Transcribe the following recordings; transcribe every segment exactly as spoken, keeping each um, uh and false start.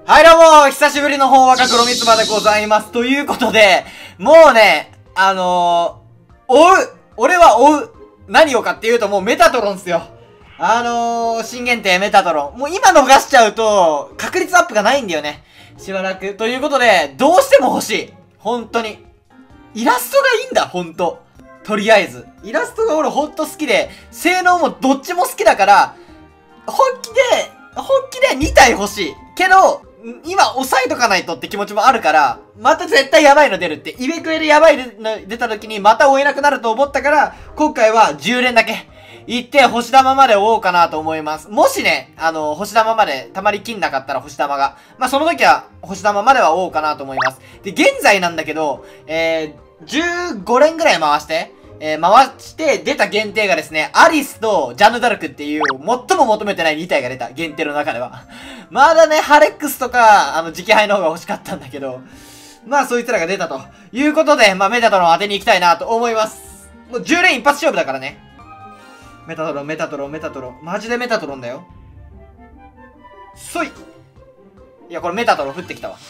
はいどうも、久しぶりのほんわか黒蜜葉でございます。ということで、もうね、あのー、追う俺は追う何をかっていうともうメタトロンっすよ。あのー、新限定メタトロン。もう今逃しちゃうと、確率アップがないんだよね。しばらく。ということで、どうしても欲しい。本当に。イラストがいいんだ、ほんと。とりあえず。イラストが俺ほんと好きで、性能もどっちも好きだから、本気で、本気でにたい欲しい。けど、今押さえとかないとって気持ちもあるから、また絶対やばいの出るって。イベクエでやばいの出た時にまた追えなくなると思ったから、今回はじゅう連だけ。行って、星玉まで追おうかなと思います。もしね、あの、星玉まで溜まりきんなかったら星玉が。まあ、その時は、星玉までは追おうかなと思います。で、現在なんだけど、えー、じゅうご連ぐらい回して、えー、回して出た限定がですね、アリスとジャンヌ・ダルクっていう、最も求めてないに体が出た。限定の中では。まだね、ハレックスとか、あの、直配の方が欲しかったんだけど、まあ、そいつらが出たということで、まあ、メタトロンを当てに行きたいなと思います。もうじゅう連一発勝負だからね。メタトロン、メタトロン、メタトロン。マジでメタトロンだよ。そい。いや、これメタトロン降ってきたわ。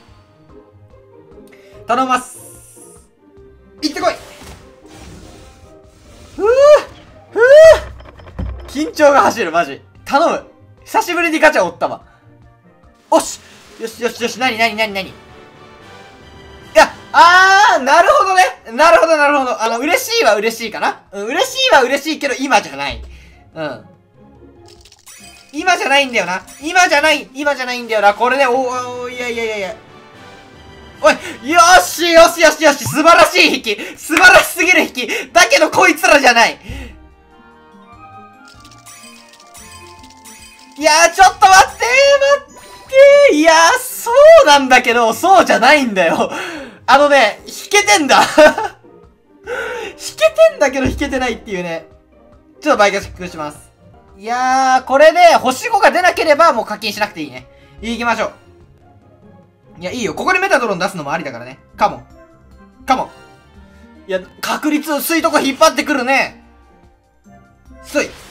頼みます。行ってこい。ふぅふぅ緊張が走る、マジ。頼む。久しぶりにガチャ折ったわ。おしよしよしよし、なになになになにいや、あー、なるほどね。なるほど、なるほど。あの、嬉しいは嬉しいかな。うん、嬉しいは嬉しいけど、今じゃない。うん。今じゃないんだよな。今じゃない、今じゃないんだよな。これで、おー、おいやいやいやいや。おい、よーしよしよしよし、素晴らしい引き。素晴らしすぎる引き。だけど、こいつらじゃない。いやー、ちょっと待ってー、待ってー。いやー、そうなんだけど、そうじゃないんだよ。あのね、弾けてんだ。弾けてんだけど弾けてないっていうね。ちょっと倍額します。いやー、これで星ごが出なければもう課金しなくていいね。行きましょう。いや、いいよ。ここでメタトロン出すのもありだからね。カモン。カモン。いや、確率薄いとこ引っ張ってくるね。すい。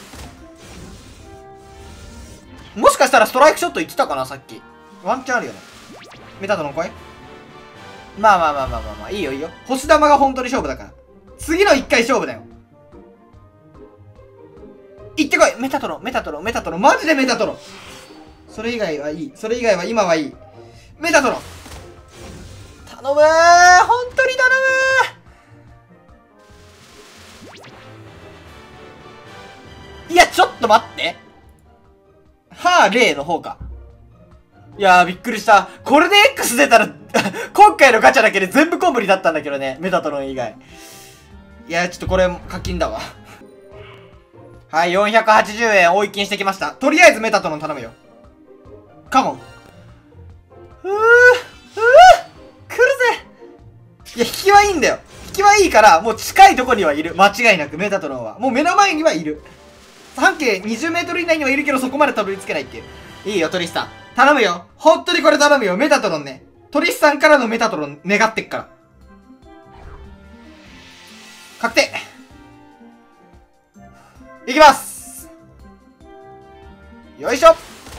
もしかしたらストライクショット言ってたかな、さっき。ワンチャンあるよね。メタトロン来い。まあまあまあまあまあまあ、いいよいいよ。星玉が本当に勝負だから。次の一回勝負だよ。行ってこい。メタトロン、メタトロン、メタトロン。マジでメタトロン。それ以外はいい。それ以外は今はいい。メタトロン。頼むー。本当に頼むー。いや、ちょっと待って。ハーレーの方か。いやー、びっくりした。これで X 出たら、今回のガチャだけで全部コンプリだったんだけどね。メタトロン以外。いやー、ちょっとこれ課金だわ。はい、よんひゃくはちじゅうえん追い金してきました。とりあえずメタトロン頼むよ。カモン。ふぅー、ふぅー、来るぜ。いや、引きはいいんだよ。引きはいいから、もう近いとこにはいる。間違いなく、メタトロンは。もう目の前にはいる。半径にじゅうメートル以内にはいるけど、そこまでたどり着けないっていう。いいよ、トリスさん。頼むよ。本当にこれ頼むよ。メタトロンね。トリスさんからのメタトロン願ってっから。確定。いきます。よいしょ。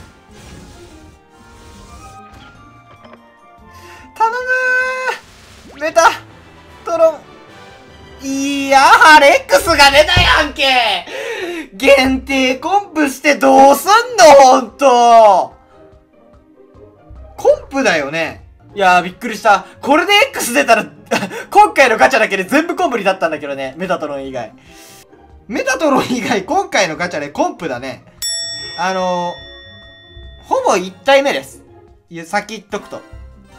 頼むー。メタトロン。いや、ハレックスが出たやんけ。限定コンプしてどうすんのほんと。コンプだよね。いやー、びっくりした。これで X 出たら、今回のガチャだけで全部コンプリだったんだけどね。メタトロン以外。メタトロン以外、今回のガチャでコンプだね。あのー、ほぼいち体目です。先言っとくと。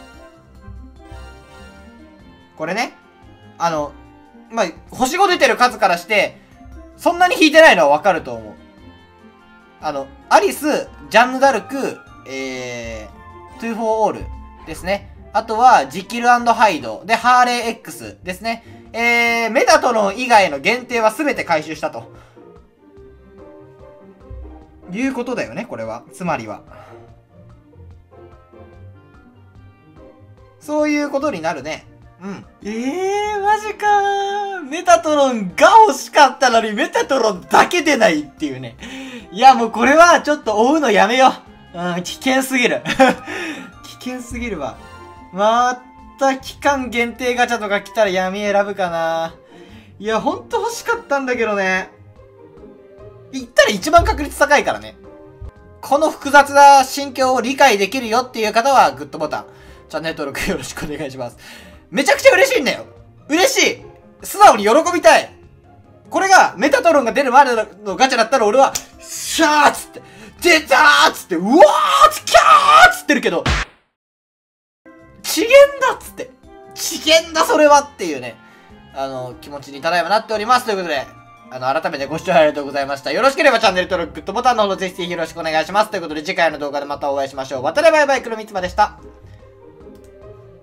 これね。あの、まあ、星ご出てる数からして、そんなに引いてないのはわかると思う。あの、アリス、ジャンヌ・ダルク、えー、トゥー・フォー・オールですね。あとは、ジキル&ハイド。で、ハーレー X ですね。えー、メタトロン以外の限定は全て回収したと。いうことだよね、これは。つまりは。そういうことになるね。うん。ええー、マジかー。メタトロンが欲しかったのにメタトロンだけ出ないっていうね。いや、もうこれはちょっと追うのやめよう。うん、危険すぎる。 険すぎるわ。また期間限定ガチャとか来たら闇選ぶかな。いや、ほんと欲しかったんだけどね。言ったら一番確率高いからね。この複雑な心境を理解できるよっていう方はグッドボタン、チャンネル登録よろしくお願いします。めちゃくちゃ嬉しいんだよ。嬉しい。素直に喜びたい。これがメタトロンが出るまでのガチャだったら俺は、シャーっつって、出たーっつって、うわーっキャーっつってるけど、次元だっつって、次元だそれはっていうね、あの、気持ちにただいまなっております。ということで、あの、改めてご視聴ありがとうございました。よろしければチャンネル登録、グッドボタンの方ぜひぜひよろしくお願いします。ということで次回の動画でまたお会いしましょう。渡辺バイバイ黒三つ葉でした。